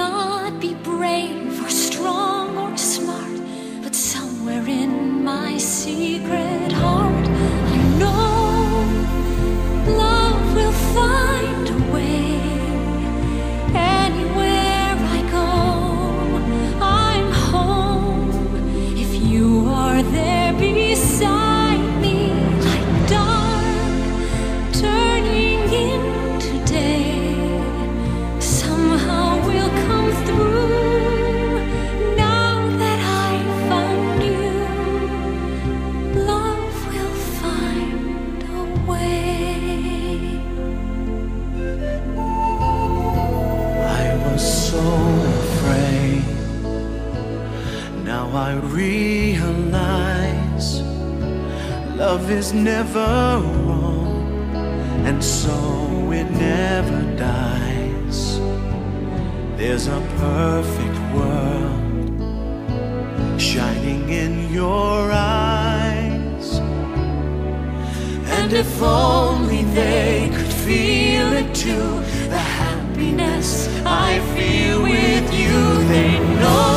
not be brave or strong or smart, but somewhere in my secret heart I know love will find a way. Anywhere I go, I'm home if you are there beside me, like dark turning into day. Somehow we'll come through. Now that I found you, love will find a way. I was so afraid. Now I realize love is never wrong, and so it never dies. There's a perfect world shining in your eyes, and if only they could feel it too, the happiness I feel with you, they know